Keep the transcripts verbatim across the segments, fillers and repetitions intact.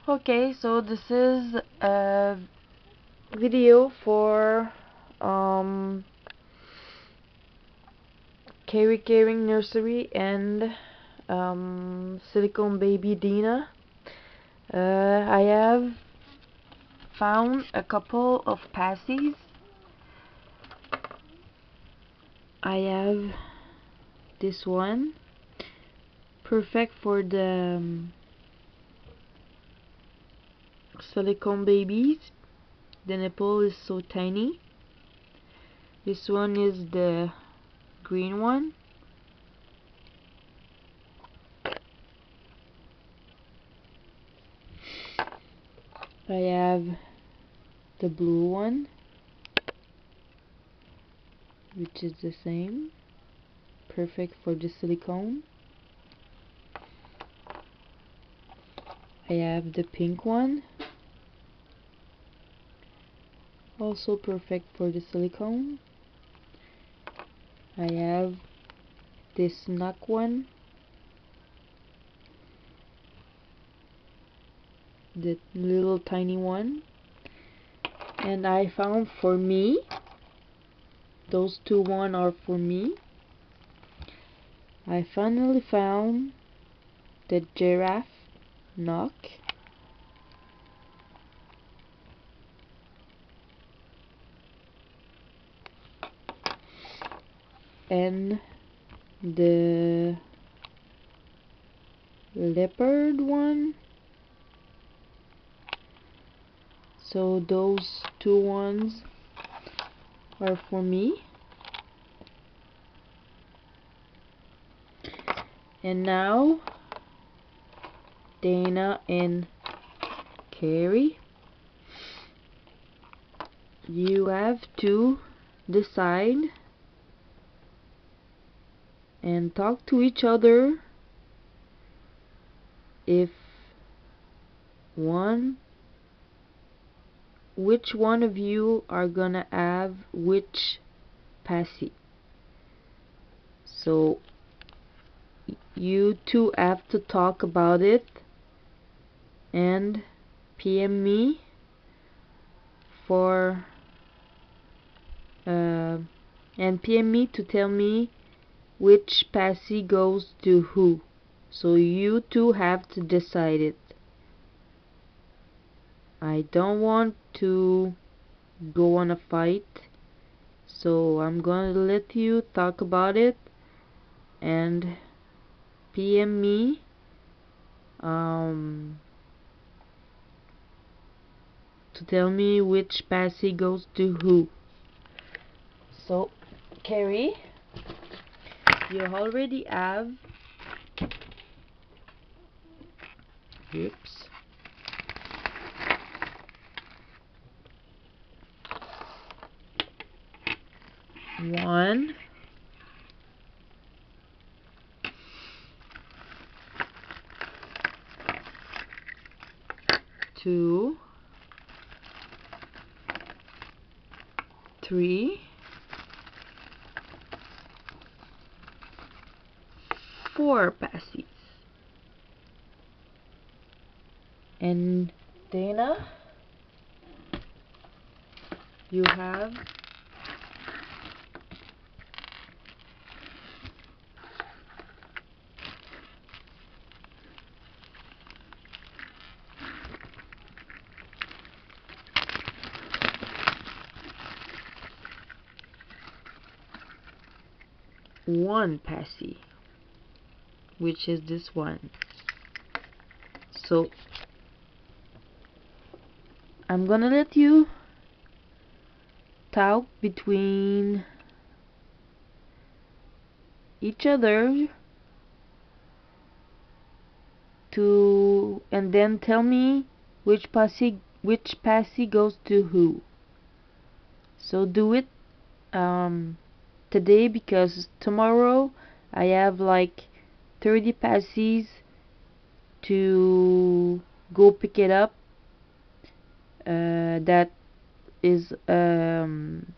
Okay, so this is a video for um Carry Caring Nursery and um, Silicone Baby Dina. Uh, I have found a couple of passies. I have this one, perfect for the um, silicone babies. The nipple is so tiny. This one is the green one. I have the blue one, which is the same, perfect for the silicone. I have the pink one, also perfect for the silicone. I have this snuck one, the little tiny one, and I found for me, those two one are for me. I finally found the giraffe knock. And the leopard one. So those two ones are for me. And now Dana and Carrie, you have to decide and talk to each other if one which one of you are gonna have which passy. So you two have to talk about it and P M me for uh, and P M me to tell me which passy goes to who. So you two have to decide it. I don't want to go on a fight, so I'm gonna let you talk about it and P M me um, to tell me which passy goes to who. So Carrie, you already have oops one, two, three, four passies. And Dana, you have one passy, which is this one. So I'm gonna let you talk between each other to and then tell me which passy which passy goes to who. So do it um, today, because tomorrow I have like thirty passies to go pick it up. Uh, that is um,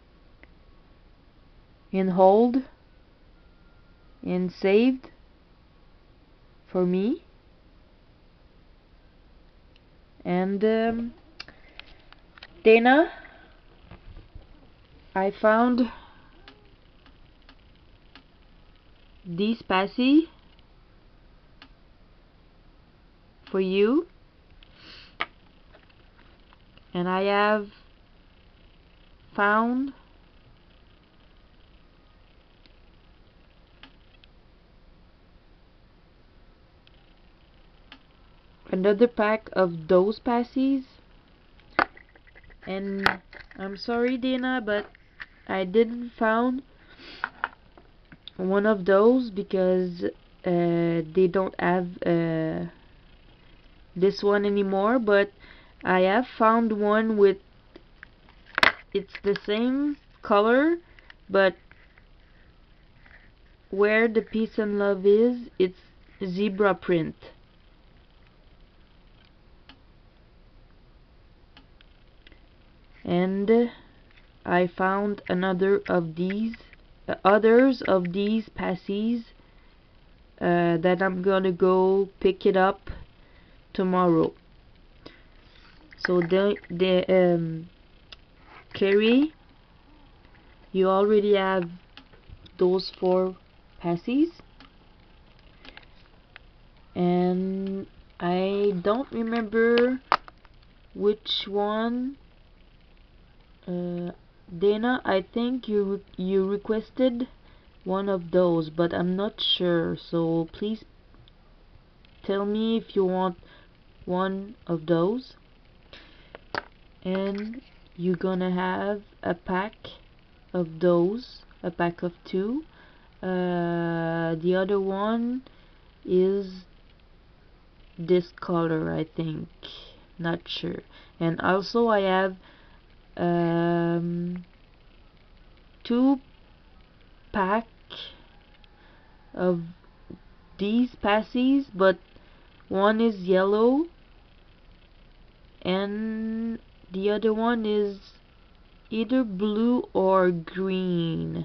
in hold and saved for me. And um, Dana, I found these passy for you, and I have found another pack of those passies. And I'm sorry, Dana, but I didn't found one of those because uh, they don't have uh, this one anymore. But I have found one with, it's the same color, but where the peace and love is, it's zebra print. And I found another of these uh, others of these passies uh, that I'm gonna go pick it up tomorrow. So the the um, Carrie, you already have those four passies, and I don't remember which one. uh, Dana, I think you re you requested one of those, but I'm not sure, so please tell me if you want one of those. And you're gonna have a pack of those, a pack of two. Uh, the other one is this color, I think, not sure. And also I have um, two pack of these passies, but one is yellow and the other one is either blue or green.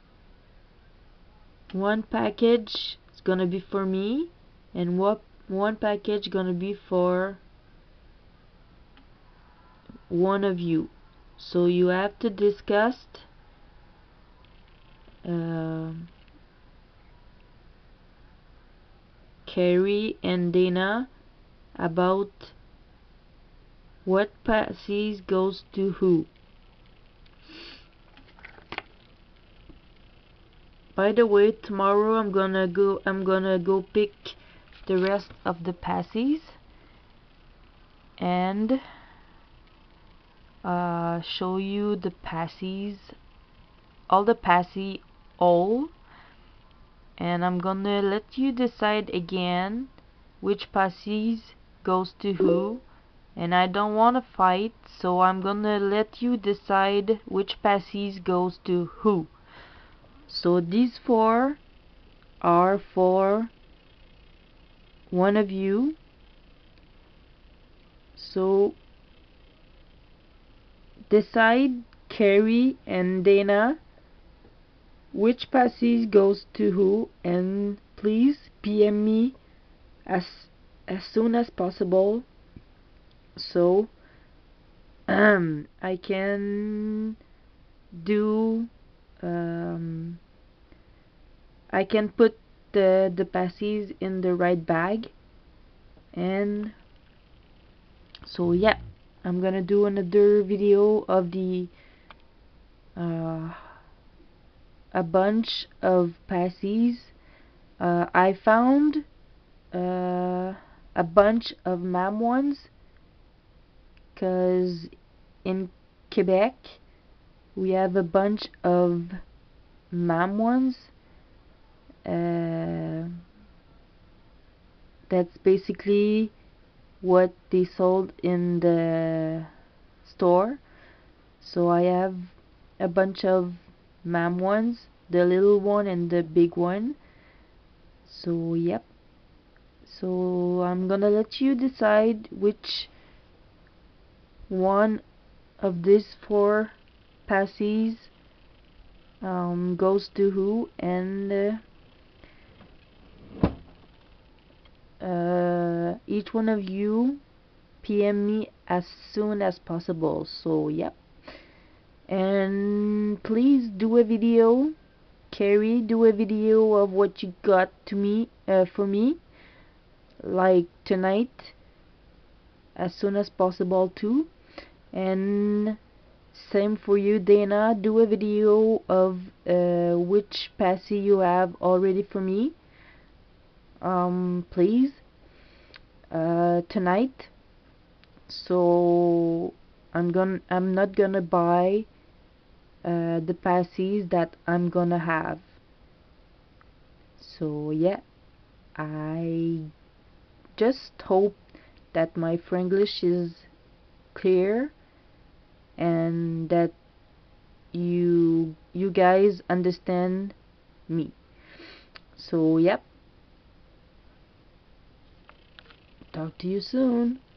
One package is gonna be for me, and what one package gonna be for one of you. So you have to discuss uh, Carrie and Dana about what passies goes to who. By the way, tomorrow I'm gonna go I'm gonna go pick the rest of the passies and uh, show you the passies, all the passy all, and I'm gonna let you decide again which passies goes to who. And I don't want to fight, so I'm gonna let you decide which passies goes to who. So these four are for one of you. So decide, Carrie and Dana, which passies goes to who, and please P M me as as soon as possible so um I can do um I can put the the passies in the right bag. And so yeah, I'm gonna do another video of the uh, a bunch of passies. uh, I found uh, a bunch of mam ones cause in Quebec we have a bunch of mam ones. uh, that's basically what they sold in the store. So I have a bunch of mam ones, the little one and the big one. So yep, so I'm gonna let you decide which one of these four passies um, goes to who. And uh, uh, each one of you P M me as soon as possible. So yep. And please do a video. Carrie, do a video of what you got to me uh, for me, like tonight, as soon as possible too. And same for you, Dana. Do a video of uh, which passy you have already for me. Um, please. Uh, tonight. So I'm gonna. I'm not gonna buy uh, the passies that I'm gonna have. So yeah, I just hope that my Franglish is clear and that you you guys understand me. So yep, talk to you soon.